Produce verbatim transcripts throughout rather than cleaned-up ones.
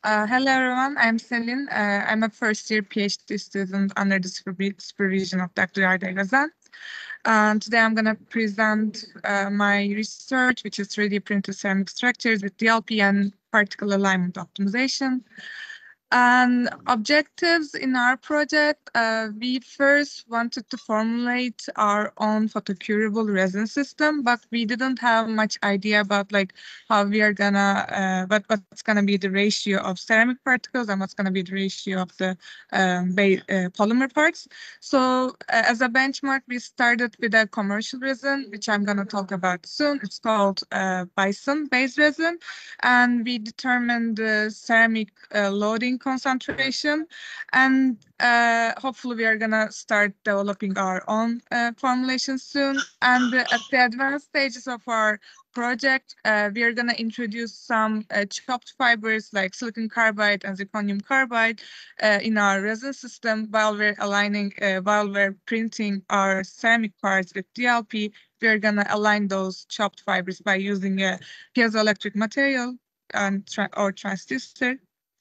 Uh, hello everyone, I'm Selin. Uh, I'm a first year PhD student under the supervi- supervision of Doctor Arda Gazan. And today I'm going to present uh, my research, which is three D printed ceramic structures with D L P and particle alignment optimization. And objectives in our project, uh, we first wanted to formulate our own photocurable resin system, but we didn't have much idea about like how we are gonna, uh, what, what's gonna be the ratio of ceramic particles and what's gonna be the ratio of the um, ba- uh, polymer parts. So uh, as a benchmark, we started with a commercial resin, which I'm gonna talk about soon. It's called uh, Bison base resin, and we determined the ceramic uh, loading concentration, and uh, hopefully we are gonna start developing our own uh, formulation soon. And uh, at the advanced stages of our project, uh, we are gonna introduce some uh, chopped fibers like silicon carbide and zirconium carbide uh, in our resin system while we're aligning, uh, while we're printing our ceramic parts with D L P. We're gonna align those chopped fibers by using a piezoelectric material and tra or transistor.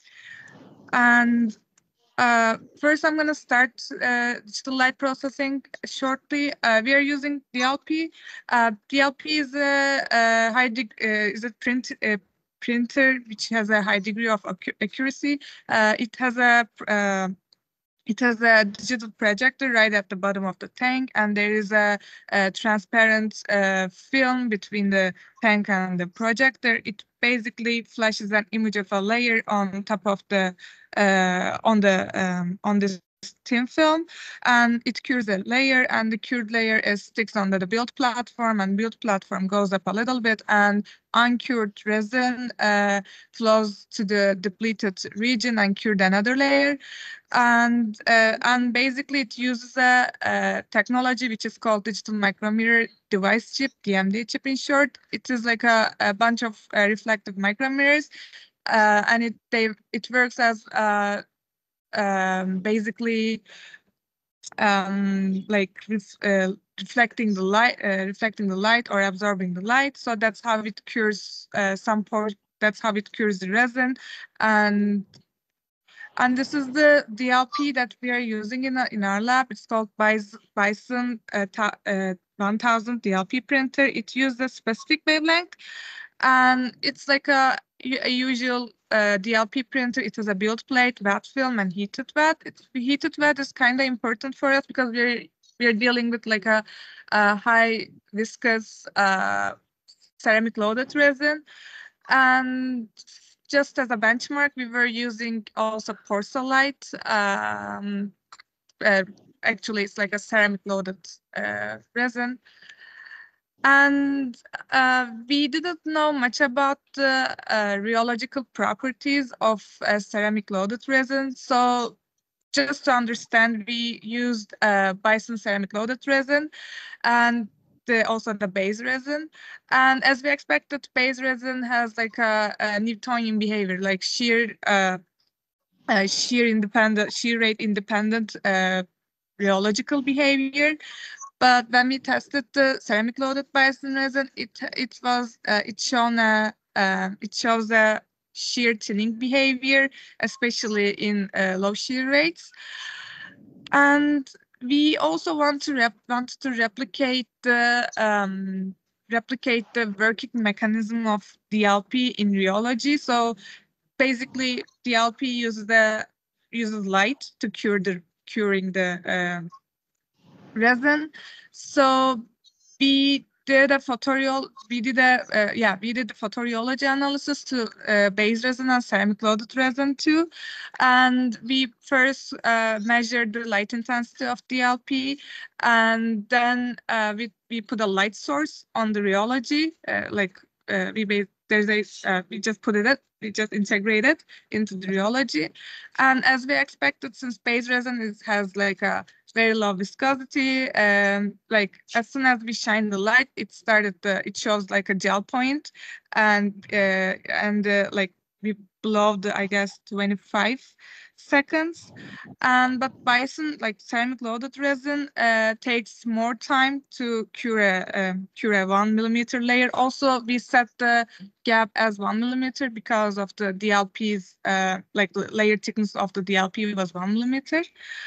And uh, first, I'm going to start uh, digital light processing shortly. Uh, we are using D L P. Uh, D L P is a, a high deg uh, is a print a printer which has a high degree of accuracy. Uh, it has a uh, It has a digital projector right at the bottom of the tank, and there is a, a transparent uh, film between the tank and the projector. It basically flashes an image of a layer on top of the uh, on the um, on this thin film, and it cures a layer, and the cured layer is sticks under the build platform, and build platform goes up a little bit, and uncured resin uh, flows to the depleted region and cured another layer. And uh, and basically it uses a, a technology which is called digital micromirror device chip, D M D chip in short. It is like a, a bunch of uh, reflective micromirrors, uh, and it they it works as uh, um, basically um, like ref, uh, reflecting the light, uh, reflecting the light or absorbing the light. So that's how it cures uh, some port. That's how it cures the resin, and and this is the D L P that we are using in, a, in our lab. It's called Bison uh, uh, one thousand D L P printer. It uses a specific wavelength, and it's like a, a usual uh, D L P printer. It has a build plate, wet film, and heated wet. It's, heated wet is kind of important for us because we're we're dealing with like a, a high viscous uh, ceramic loaded resin. And just as a benchmark, we were using also Porcellite. Um, uh, actually, it's like a ceramic loaded uh, resin. And uh, we didn't know much about the uh, rheological properties of uh, ceramic loaded resin. So just to understand, we used uh, Bison ceramic loaded resin, and the, also the base resin. And as we expected, base resin has like a, a Newtonian behavior, like shear, uh, uh, shear independent, shear rate independent uh, rheological behavior. But when we tested the ceramic loaded Bison resin, it it was uh, it shown a uh, it shows a shear thinning behavior, especially in uh, low shear rates. And we also want to rep want to replicate the um, replicate the working mechanism of D L P in rheology. So basically, D L P uses the uses light to cure the curing the uh, resin. So we did a photorial, we did a, uh, yeah, we did a photorheology analysis to uh, base resin and ceramic loaded resin too. And we first uh, measured the light intensity of D L P, and then uh, we, we put a light source on the rheology, uh, like uh, we made, there's a, uh, we just put it, we just integrate it into the rheology. And as we expected, since base resin is, has like a very low viscosity, and like as soon as we shine the light, it started the, it shows like a gel point, and uh, and uh, like we below the, I guess, twenty-five seconds. And but Bison, like ceramic loaded resin, uh, takes more time to cure a, uh, cure a one millimeter layer. Also, we set the gap as one millimeter because of the D L P's, uh, like the layer thickness of the D L P was one millimeter.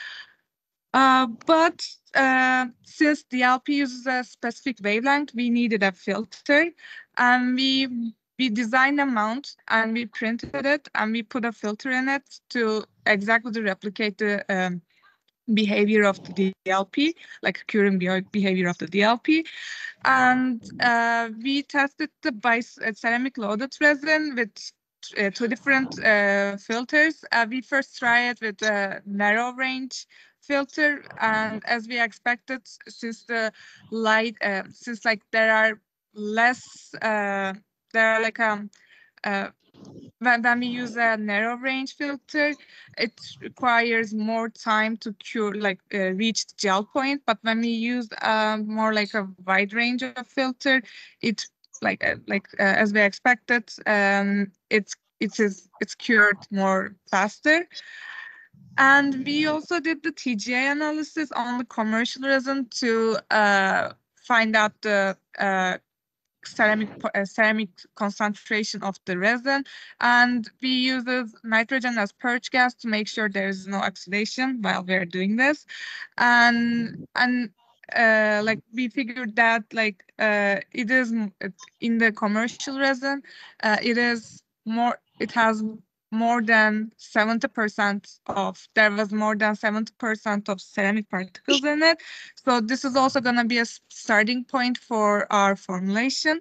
Uh, but uh, since D L P uses a specific wavelength, we needed a filter, and we we designed a mount and we printed it and we put a filter in it to exactly replicate the um, behavior of the D L P, like curing behavior of the D L P. And uh, we tested the bis uh, ceramic loaded resin with uh, two different uh, filters. Uh, we first tried it with a narrow range filter, and as we expected, since the light, uh, since like there are less, uh, there are like um, uh, when, when we use a narrow range filter, it requires more time to cure, like uh, reach the gel point. But when we use uh, more like a wide range of filter, it like uh, like uh, as we expected, um, it's it is it's cured more faster. And we also did the T G A analysis on the commercial resin to uh, find out the uh, ceramic uh, ceramic concentration of the resin, and we use nitrogen as purge gas to make sure there is no oxidation while we're doing this. And and uh, like we figured that like uh, it is in the commercial resin, uh, it is more it has more than seventy percent of there was more than seventy percent of ceramic particles in it. So this is also going to be a starting point for our formulation.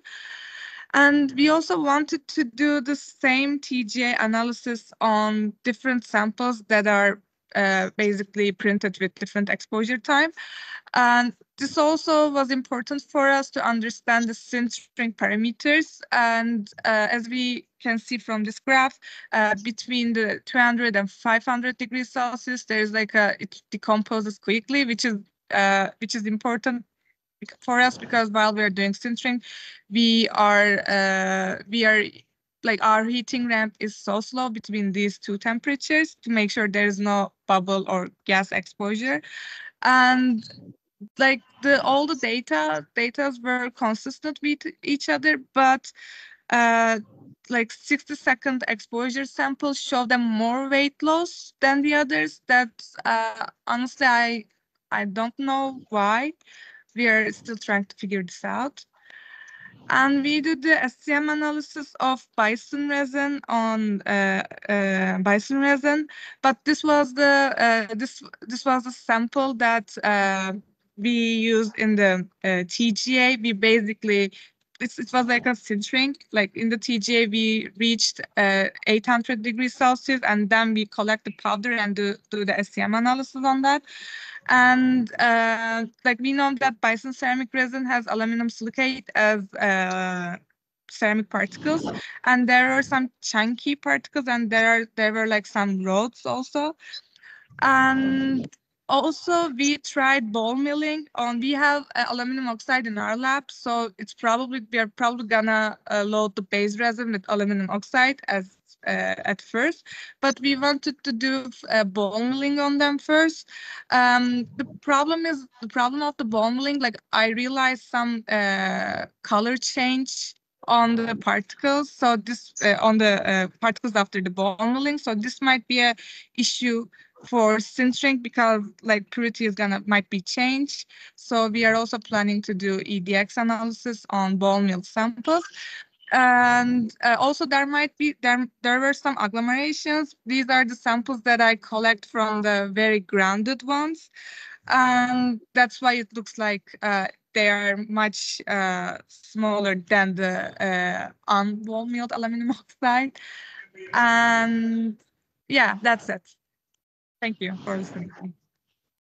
And we also wanted to do the same T G A analysis on different samples that are uh, basically printed with different exposure time. And this also was important for us to understand the sintering parameters. And uh, as we can see from this graph, uh, between the two hundred and five hundred degrees Celsius, there's like a, it decomposes quickly, which is uh, which is important for us because while we're doing sintering, we are uh, we are like our heating ramp is so slow between these two temperatures to make sure there is no bubble or gas exposure. And like the all the data datas were consistent with each other, but uh, like sixty second exposure samples show them more weight loss than the others. That uh, honestly, I I don't know why. We are still trying to figure this out. And we did the S C M analysis of bison resin on uh, uh, bison resin, but this was the uh, this this was the sample that uh, we used in the uh, T G A. We basically it, it was like a sintering. Like in the T G A, we reached uh, eight hundred degrees Celsius, and then we collect the powder and do, do the S C M analysis on that. And uh, like we know that bison ceramic resin has aluminum silicate as uh, ceramic particles, and there are some chunky particles, and there are there were like some rods also. And also we tried ball milling on. We have uh, aluminum oxide in our lab, so it's probably we are probably gonna uh, load the base resin with aluminum oxide as uh, at first, but we wanted to do uh, ball milling on them first. Um, the problem is the problem of the ball milling. Like I realized some uh, color change on the particles. So this uh, on the uh, particles after the ball milling. So this might be a issue for sintering because like purity is gonna might be changed. So we are also planning to do E D X analysis on ball mill samples. And uh, also there might be there there were some agglomerations. These are the samples that I collect from the very grounded ones, and that's why it looks like uh, they are much uh, smaller than the uh, unball milled aluminum oxide. And yeah, that's it. Thank you for listening.